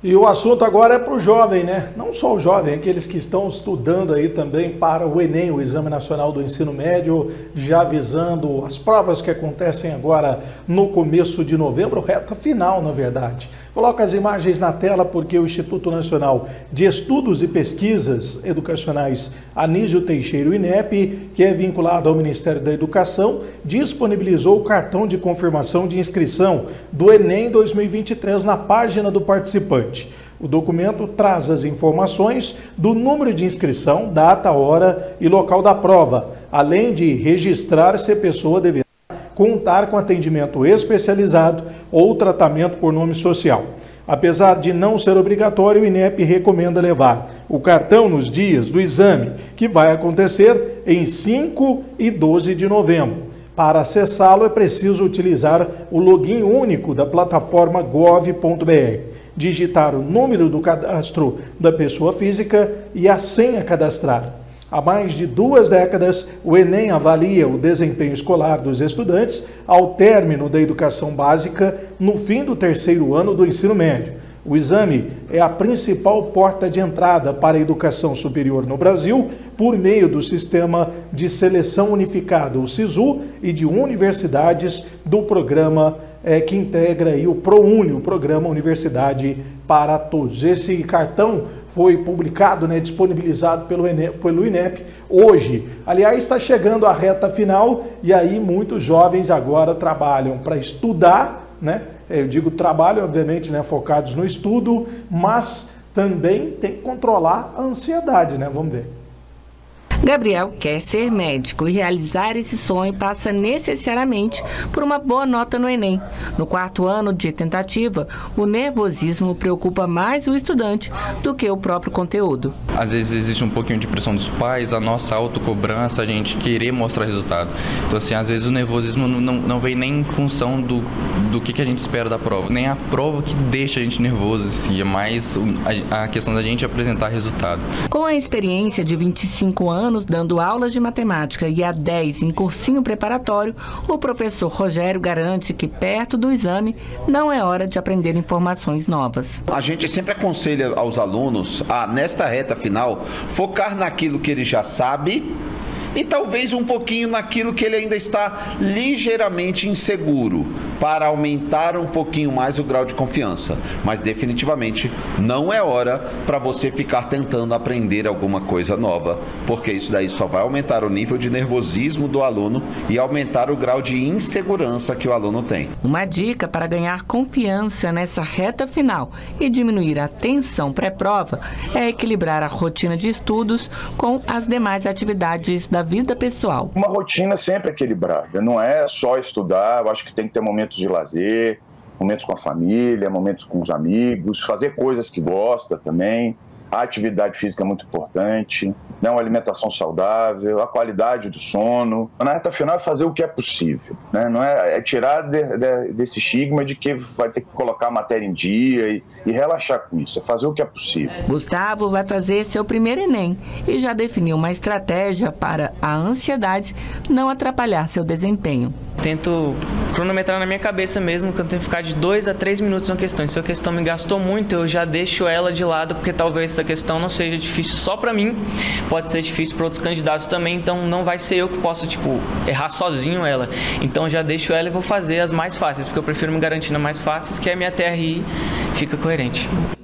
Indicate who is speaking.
Speaker 1: E o assunto agora é para o jovem, né? Não só o jovem, aqueles que estão estudando aí também para o Enem, o Exame Nacional do Ensino Médio, já visando as provas que acontecem agora no começo de novembro, reta final, na verdade. Coloca as imagens na tela porque o Instituto Nacional de Estudos e Pesquisas Educacionais Anísio Teixeira, o INEP, que é vinculado ao Ministério da Educação, disponibilizou o cartão de confirmação de inscrição do Enem 2023 na página do participante. O documento traz as informações do número de inscrição, data, hora e local da prova, além de registrar se a pessoa deverá contar com atendimento especializado ou tratamento por nome social. Apesar de não ser obrigatório, o INEP recomenda levar o cartão nos dias do exame, que vai acontecer em 5 e 12 de novembro. Para acessá-lo, é preciso utilizar o login único da plataforma gov.br, digitar o número do cadastro da pessoa física e a senha cadastrada. Há mais de 2 décadas, o Enem avalia o desempenho escolar dos estudantes ao término da educação básica no fim do 3º ano do ensino médio. O exame é a principal porta de entrada para a educação superior no Brasil por meio do Sistema de Seleção Unificada, o SISU, e de universidades do programa que integra aí o ProUni, o Programa Universidade para Todos. Esse cartão foi publicado, disponibilizado pelo INEP hoje. Aliás, está chegando a reta final e aí muitos jovens agora trabalham para estudar, Eu digo trabalho, obviamente, focados no estudo, mas também tem que controlar a ansiedade, Vamos ver.
Speaker 2: Gabriel quer ser médico e realizar esse sonho passa necessariamente por uma boa nota no Enem. No 4º ano de tentativa, o nervosismo preocupa mais o estudante do que o próprio conteúdo.
Speaker 3: Às vezes existe um pouquinho de pressão dos pais, a nossa autocobrança, a gente querer mostrar resultado. Então, assim, às vezes o nervosismo não vem nem em função do que a gente espera da prova, nem a prova que deixa a gente nervoso, assim, é mais a questão da gente apresentar resultado.
Speaker 2: Com a experiência de 25 anos dando aulas de matemática e há 10 em cursinho preparatório, o professor Rogério garante que perto do exame não é hora de aprender informações novas.
Speaker 4: A gente sempre aconselha aos alunos a, nesta reta final, focar naquilo que ele já sabe e talvez um pouquinho naquilo que ele ainda está ligeiramente inseguro, para aumentar um pouquinho mais o grau de confiança. Mas definitivamente não é hora para você ficar tentando aprender alguma coisa nova, porque isso daí só vai aumentar o nível de nervosismo do aluno e aumentar o grau de insegurança que o aluno tem.
Speaker 2: Uma dica para ganhar confiança nessa reta final e diminuir a tensão pré-prova é equilibrar a rotina de estudos com as demais atividades da vida pessoal.
Speaker 5: Uma rotina sempre equilibrada, não é só estudar, eu acho que tem que ter momentos de lazer, momentos com a família, momentos com os amigos, fazer coisas que gosta também. A atividade física é muito importante, uma alimentação saudável, a qualidade do sono. Na reta final é fazer o que é possível, não é tirar desse estigma de que vai ter que colocar a matéria em dia e relaxar com isso, é fazer o que é possível.
Speaker 2: Gustavo vai fazer seu primeiro Enem e já definiu uma estratégia para a ansiedade não atrapalhar seu desempenho.
Speaker 6: Tento cronometrar na minha cabeça mesmo, que eu tenho que ficar de 2 a 3 minutos na questão. E se a questão me gastou muito, eu já deixo ela de lado, porque talvez essa questão não seja difícil só para mim, pode ser difícil para outros candidatos também, então não vai ser eu que posso, errar sozinho ela. Então já deixo ela e vou fazer as mais fáceis, porque eu prefiro me garantir nas mais fáceis, que a minha TRI fica coerente.